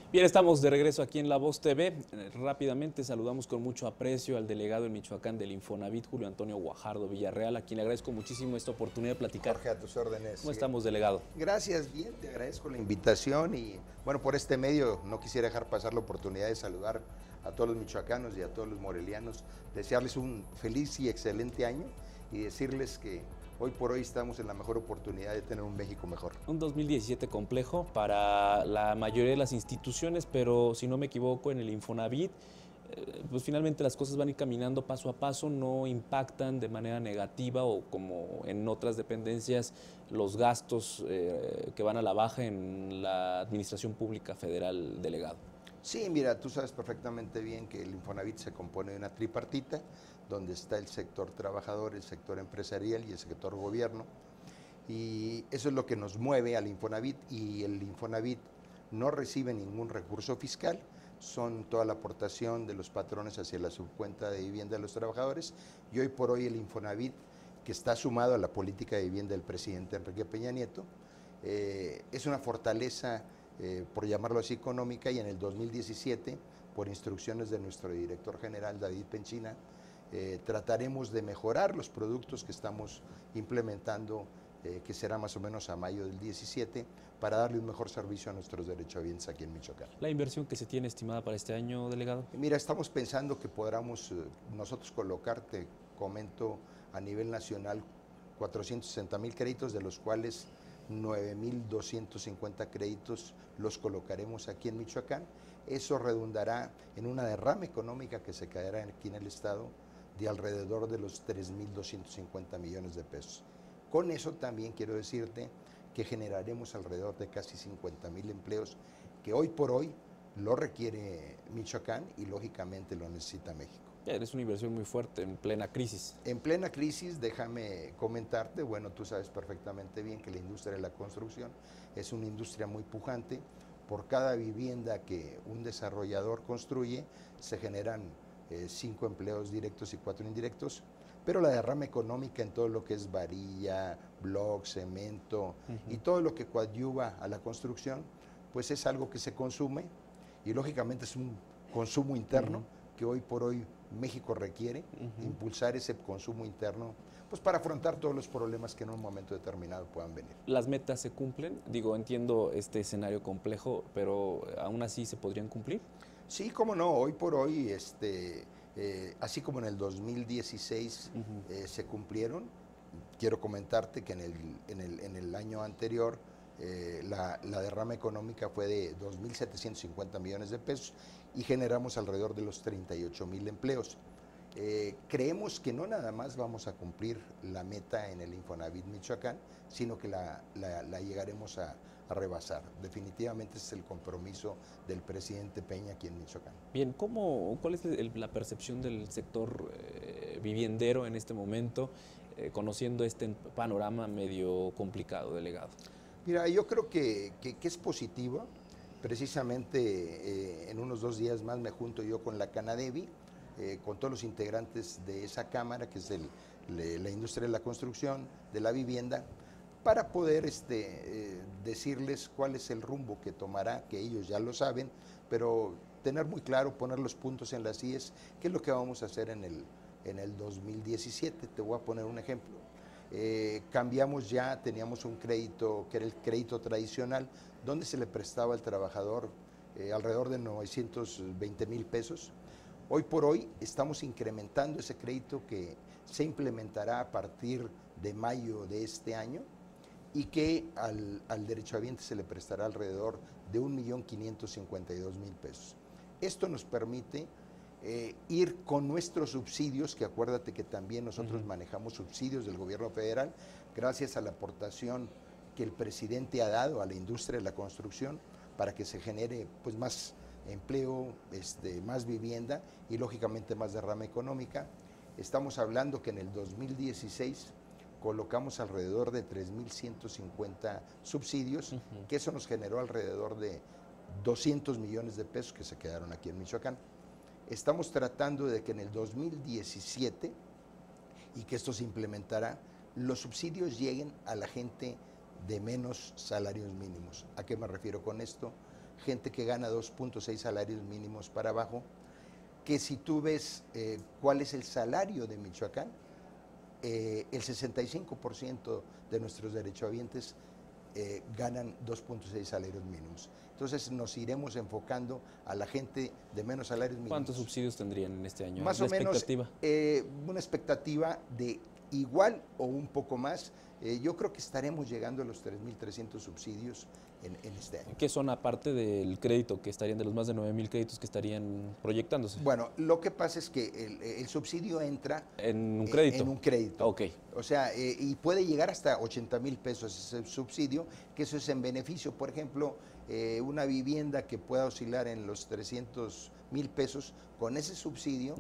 Bien, estamos de regreso aquí en La Voz TV. Rápidamente saludamos con mucho aprecio al delegado en Michoacán del Infonavit, Julio Antonio Guajardo Villarreal, a quien le agradezco muchísimo esta oportunidad de platicar. Jorge, a tus órdenes. ¿Cómo estamos, delegado? Gracias, bien, te agradezco la invitación y bueno, por este medio no quisiera dejar pasar la oportunidad de saludar a todos los michoacanos y a todos los morelianos, desearles un feliz y excelente año y decirles que hoy por hoy estamos en la mejor oportunidad de tener un México mejor. Un 2017 complejo para la mayoría de las instituciones, pero si no me equivoco, en el Infonavit, pues finalmente las cosas van a ir caminando paso a paso, no impactan de manera negativa o como en otras dependencias los gastos que van a la baja en la Administración Pública Federal, delegado. Sí, mira, tú sabes perfectamente bien que el Infonavit se compone de una tripartita, donde está el sector trabajador, el sector empresarial y el sector gobierno. Y eso es lo que nos mueve al Infonavit, y el Infonavit no recibe ningún recurso fiscal, son toda la aportación de los patrones hacia la subcuenta de vivienda de los trabajadores, y hoy por hoy el Infonavit, que está sumado a la política de vivienda del presidente Enrique Peña Nieto, es una fortaleza, por llamarlo así, económica, y en el 2017, por instrucciones de nuestro director general David Penchina, trataremos de mejorar los productos que estamos implementando, que será más o menos a mayo del 17, para darle un mejor servicio a nuestros derechohabientes aquí en Michoacán. ¿La inversión que se tiene estimada para este año, delegado? Mira, estamos pensando que podamos nosotros colocar, te comento, a nivel nacional 460,000 créditos, de los cuales 9,250 créditos los colocaremos aquí en Michoacán. Eso redundará en una derrama económica que se caerá aquí en el estado de alrededor de los 3,250 millones de pesos. Con eso también quiero decirte que generaremos alrededor de casi 50,000 empleos, que hoy por hoy lo requiere Michoacán y lógicamente lo necesita México. Es una inversión muy fuerte en plena crisis. En plena crisis, déjame comentarte, bueno, tú sabes perfectamente bien que la industria de la construcción es una industria muy pujante. Por cada vivienda que un desarrollador construye, se generan 5 empleos directos y 4 indirectos, pero la derrama económica en todo lo que es varilla, bloc, cemento y todo lo que coadyuva a la construcción, pues es algo que se consume y lógicamente es un consumo interno que hoy por hoy México requiere, impulsar ese consumo interno, pues para afrontar todos los problemas que en un momento determinado puedan venir. ¿Las metas se cumplen? Digo, entiendo este escenario complejo, pero aún así se podrían cumplir. Sí, cómo no, hoy por hoy, así como en el 2016 se cumplieron, quiero comentarte que en el año anterior la derrama económica fue de 2,750 millones de pesos y generamos alrededor de los 38,000 empleos. Creemos que no nada más vamos a cumplir la meta en el Infonavit Michoacán, sino que la llegaremos a rebasar. Definitivamente ese es el compromiso del presidente Peña aquí en Michoacán. Bien, ¿cuál es la percepción del sector viviendero en este momento, conociendo este panorama medio complicado, delegado? Mira, yo creo que es positivo. Precisamente en unos 2 días más me junto yo con la Canadevi, con todos los integrantes de esa cámara, que es la industria de la construcción, de la vivienda, para poder decirles cuál es el rumbo que tomará, que ellos ya lo saben, pero tener muy claro, poner los puntos en las IES, qué es lo que vamos a hacer en el 2017. Te voy a poner un ejemplo. Cambiamos ya, teníamos un crédito que era el crédito tradicional, donde se le prestaba al trabajador alrededor de 920,000 pesos. Hoy por hoy estamos incrementando ese crédito, que se implementará a partir de mayo de este año, y que al derechohabiente se le prestará alrededor de 1,552,000 pesos. Esto nos permite ir con nuestros subsidios, que acuérdate que también nosotros manejamos subsidios del gobierno federal, gracias a la aportación que el presidente ha dado a la industria de la construcción, para que se genere pues más empleo, más vivienda y lógicamente más derrama económica. Estamos hablando que en el 2016 colocamos alrededor de 3,150 subsidios, que eso nos generó alrededor de 200 millones de pesos que se quedaron aquí en Michoacán. Estamos tratando de que en el 2017, y que esto se implementará, los subsidios lleguen a la gente de menos salarios mínimos. ¿A qué me refiero con esto? gente que gana 2.6 salarios mínimos para abajo, que si tú ves cuál es el salario de Michoacán, el 65% de nuestros derechohabientes ganan 2.6 salarios mínimos. Entonces nos iremos enfocando a la gente de menos salarios mínimos. ¿Cuántos subsidios tendrían en este año? Más o menos una expectativa de igual o un poco más. Yo creo que estaremos llegando a los 3.300 subsidios en este año. ¿Qué son aparte del crédito que estarían, de los más de 9,000 créditos que estarían proyectándose? Bueno, lo que pasa es que el subsidio entra en un crédito. En un crédito. Ok. O sea, y puede llegar hasta 80,000 pesos ese subsidio, que eso es en beneficio. Por ejemplo, una vivienda que pueda oscilar en los 300,000 pesos, con ese subsidio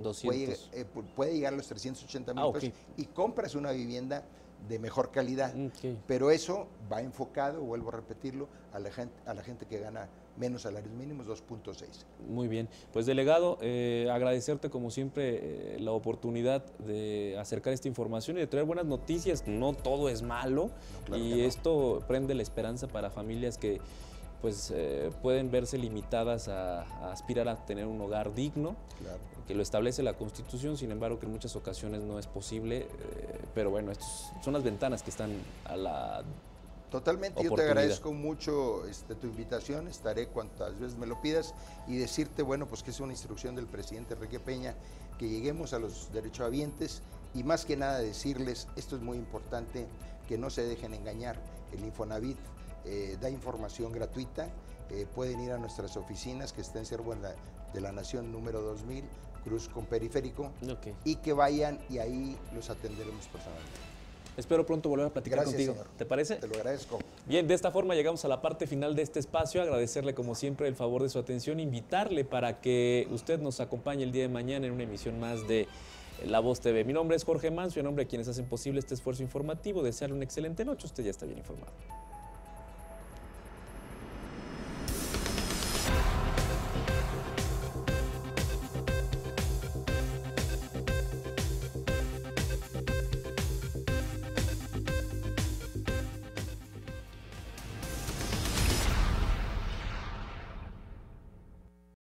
puede llegar a los 380,000 pesos y compras una vivienda de mejor calidad. Pero eso va enfocado, vuelvo a repetirlo, a la gente que gana menos salarios mínimos, 2.6. Muy bien. Pues, delegado, agradecerte como siempre la oportunidad de acercar esta información y de traer buenas noticias. No todo es malo, no, claro, y esto prende la esperanza para familias que pues pueden verse limitadas a aspirar a tener un hogar digno, claro, que lo establece la Constitución, sin embargo que en muchas ocasiones no es posible, pero bueno, estas son las ventanas que están a la Totalmente, yo te agradezco mucho tu invitación, estaré cuantas veces me lo pidas y decirte, bueno, pues que es una instrucción del presidente Enrique Peña, que lleguemos a los derechohabientes y más que nada decirles, esto es muy importante, que no se dejen engañar, el Infonavit da información gratuita, pueden ir a nuestras oficinas que está en Cerro de la Nación número 2000, Cruz con Periférico, y que vayan y ahí los atenderemos personalmente. Espero pronto volver a platicar contigo. Señor. ¿Te parece? Te lo agradezco. Bien, de esta forma llegamos a la parte final de este espacio. Agradecerle como siempre el favor de su atención, invitarle para que usted nos acompañe el día de mañana en una emisión más de La Voz TV. Mi nombre es Jorge Manso y en nombre de quienes hacen posible este esfuerzo informativo, desearle una excelente noche. Usted ya está bien informado.